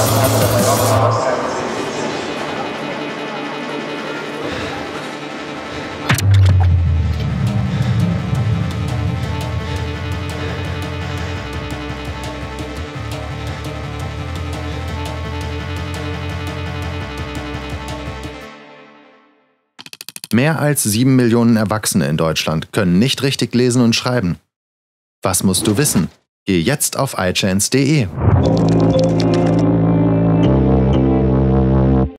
Mehr als 7 Millionen Erwachsene in Deutschland können nicht richtig lesen und schreiben. Was musst du wissen? Geh jetzt auf iChance.de.